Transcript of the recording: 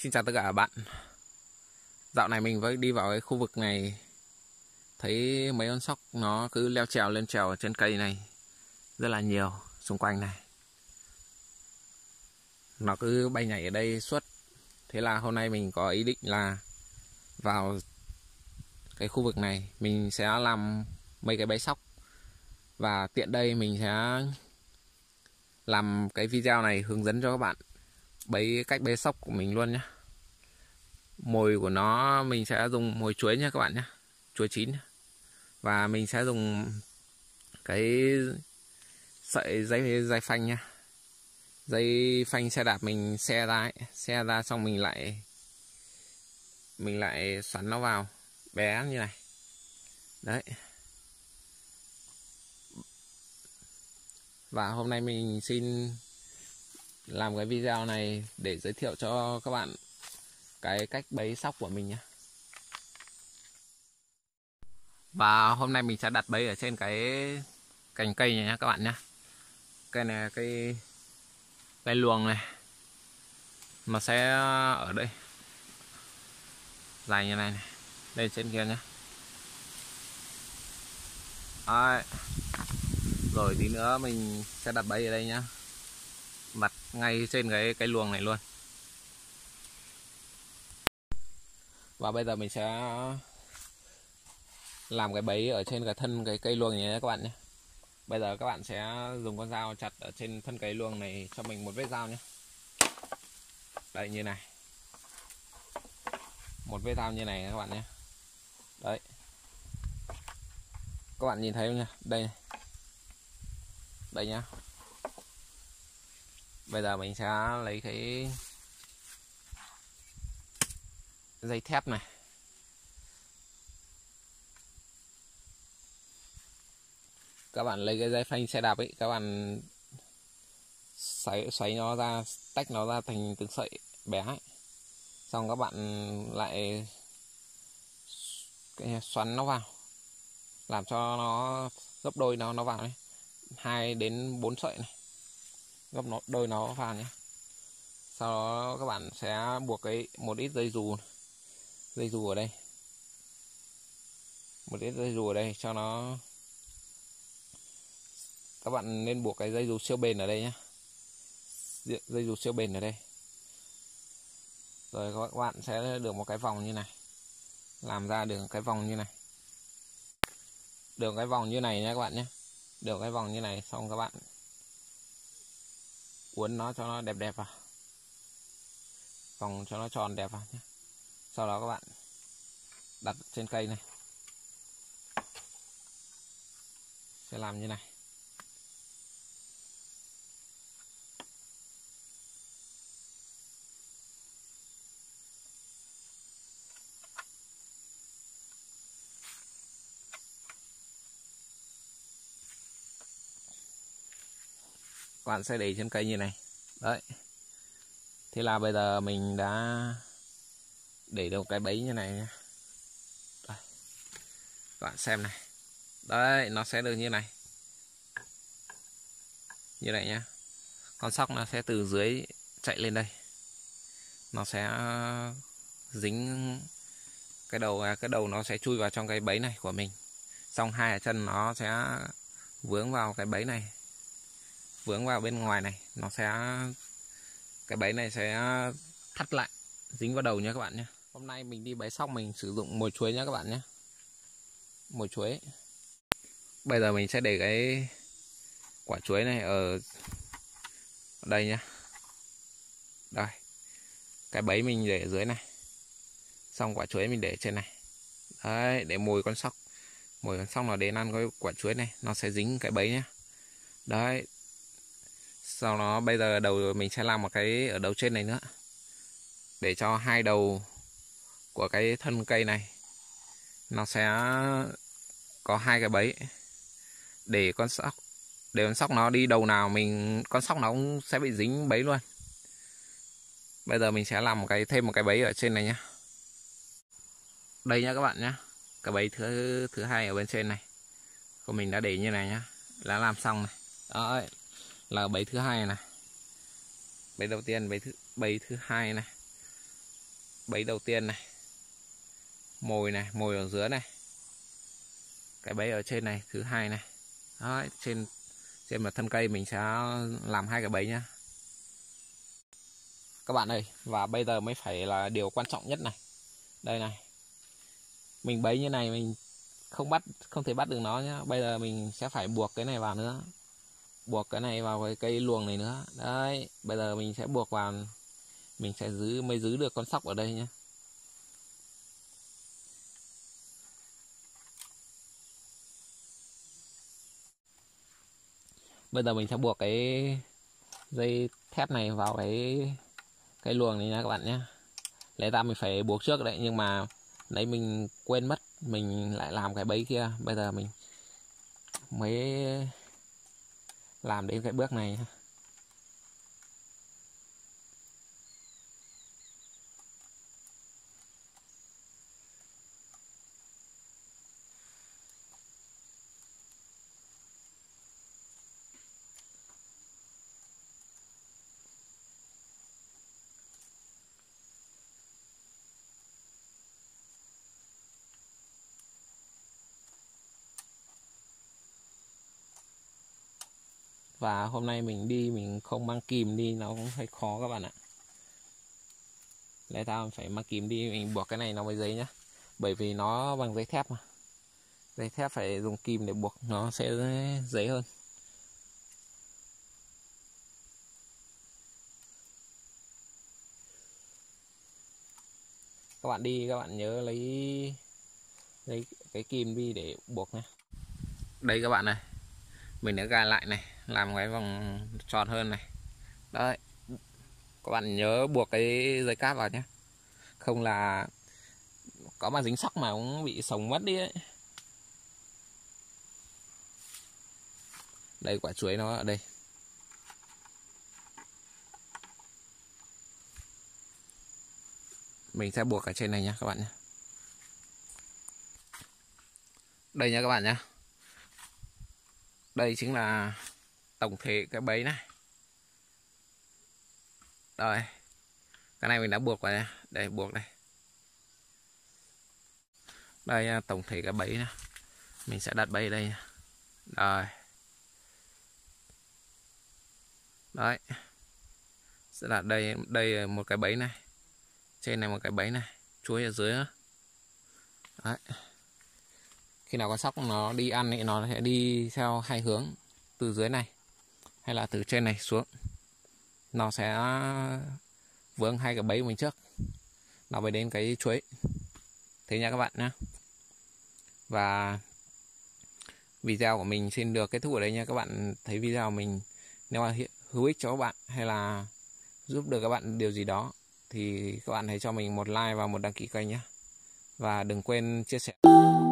Xin chào tất cả các bạn. Dạo này mình mới đi vào cái khu vực này, thấy mấy con sóc nó cứ leo trèo lên trèo ở trên cây này rất là nhiều xung quanh này. Nó cứ bay nhảy ở đây suốt. Thế là hôm nay mình có ý định là vào cái khu vực này mình sẽ làm mấy cái bẫy sóc. Và tiện đây mình sẽ làm cái video này hướng dẫn cho các bạn cách bẫy sóc của mình luôn nhé. Mồi của nó mình sẽ dùng mồi chuối nha các bạn nhé, chuối chín. Và mình sẽ dùng cái sợi dây phanh nha, dây phanh xe đạp mình xe ra xong mình lại xoắn nó vào bé như này đấy. Và hôm nay mình xin làm cái video này để giới thiệu cho các bạn cái cách bẫy sóc của mình nhé. Và hôm nay mình sẽ đặt bẫy ở trên cái cành cây này nha các bạn nhé. Cây này cây luồng này, nó sẽ ở đây dài như này này, đây trên kia nhé. Đấy. Rồi tí nữa mình sẽ đặt bẫy ở đây nhá, đặt ngay trên cái luồng này luôn. Và bây giờ mình sẽ làm cái bẫy ở trên cái thân cái cây luồng này các bạn nhé. Bây giờ các bạn sẽ dùng con dao chặt ở trên thân cây luồng này cho mình một vết dao nhé. Đây như này, một vết dao như này các bạn nhé. Đấy, các bạn nhìn thấy không nhá, đây này. Đây nhá. Bây giờ mình sẽ lấy cái dây thép này, các bạn lấy cái dây phanh xe đạp ấy, các bạn xoáy nó ra, tách nó ra thành từng sợi bé ấy. Xong các bạn lại xoắn nó vào, làm cho nó gấp đôi nó vào này, 2 đến 4 sợi này, gấp đôi nó vào nhé. Sau đó các bạn sẽ buộc một ít dây dù ở đây, một ít dây dù ở đây cho nó. Các bạn nên buộc cái dây dù siêu bền ở đây nhé, dây dù siêu bền ở đây. Rồi các bạn sẽ được một cái vòng như này, làm ra được cái vòng như này, được cái vòng như này nha các bạn nhé. Được cái vòng như này xong các bạn uốn nó cho nó đẹp vào, vòng cho nó tròn đẹp vào nhé. Sau đó các bạn đặt trên cây này, sẽ làm như này. Các bạn sẽ để trên cây như này. Đấy. Thế là bây giờ mình đã để được cái bẫy như này nha. Đây. Các bạn xem này. Đấy, nó sẽ được như này. Như này nhá. Con sóc nó sẽ từ dưới chạy lên đây. Nó sẽ dính cái đầu nó sẽ chui vào trong cái bẫy này của mình. Xong hai chân nó sẽ vướng vào cái bẫy này, vướng vào bên ngoài này, nó sẽ, cái bẫy này sẽ thắt lại, dính vào đầu nha các bạn nhé. Hôm nay mình đi bẫy sóc mình sử dụng mồi chuối nhé các bạn nhé, mồi chuối. Bây giờ mình sẽ để cái quả chuối này ở đây nhé. Đây, cái bẫy mình để ở dưới này, xong quả chuối mình để trên này. Đấy, để mồi con sóc nó đến ăn cái quả chuối này, nó sẽ dính cái bẫy nhé. Đấy. Sau đó bây giờ đầu mình sẽ làm một cái ở đầu trên này nữa, để cho hai đầu của cái thân cây này nó sẽ có hai cái bẫy, để con sóc nó đi đầu nào con sóc nó cũng sẽ bị dính bẫy luôn. Bây giờ mình sẽ làm thêm một cái bẫy ở trên này nhé. Đây nhá các bạn nhé, cái bẫy thứ hai ở bên trên này của mình đã để như này nhá, đã làm xong này. Đó là bẫy thứ hai này, bẫy đầu tiên, bẫy thứ hai này. bẫy đầu tiên này, mồi ở dưới này, cái bẫy ở trên này thứ hai này. Đấy, trên mặt thân cây mình sẽ làm 2 cái bẫy nhá các bạn ơi. Và bây giờ mới phải là điều quan trọng nhất này. Đây này, mình bẫy như này mình không thể bắt được nó nhá. Bây giờ mình sẽ phải buộc cái này vào nữa, buộc cái này vào với cây luồng này nữa. Đấy, bây giờ mình sẽ buộc vào, mình sẽ mới giữ được con sóc ở đây nhé. Bây giờ mình sẽ buộc cái dây thép này vào cái luồng này nha các bạn nhé. Lẽ ra mình phải buộc trước đấy, nhưng mà đấy mình quên mất, mình lại làm cái bẫy kia. Bây giờ mình mới làm đến cái bước này. Và hôm nay mình đi mình không mang kìm đi, nó cũng hơi khó các bạn ạ. Lẽ ra mình phải mang kìm đi, mình buộc cái này nó với giấy nhá. Bởi vì nó bằng dây thép mà. Dây thép phải dùng kìm để buộc nó sẽ dễ hơn. Các bạn đi các bạn nhớ lấy cái kìm đi để buộc nhé. Đây các bạn này, mình đã gài lại này, làm cái vòng tròn hơn này. Đấy, các bạn nhớ buộc cái dây cáp vào nhé, không là có mà dính sóc mà cũng bị sồng mất đi ấy. Đây, quả chuối nó ở đây. Mình sẽ buộc ở trên này nhé các bạn nhé. Đây nha các bạn nhé. Đây chính là tổng thể cái bẫy này. Rồi, cái này mình đã buộc vào đây. Đây, buộc đây. Đây tổng thể cái bẫy này. Mình sẽ đặt bẫy đây. Rồi. Đấy. Sẽ đặt đây một cái bẫy này. Trên này một cái bẫy này, chuối ở dưới nữa. Đấy. Khi nào con sóc nó đi ăn thì nó sẽ đi theo hai hướng, từ dưới này hay là từ trên này xuống. Nó sẽ vướng 2 cái bẫy của mình trước, nó mới đến cái chuối. Thế nha các bạn nhé. Và video của mình xin được kết thúc ở đây nha. Các bạn thấy video của mình nếu mà hữu ích cho các bạn hay là giúp được các bạn điều gì đó thì các bạn hãy cho mình một like và một đăng ký kênh nhé. Và đừng quên chia sẻ.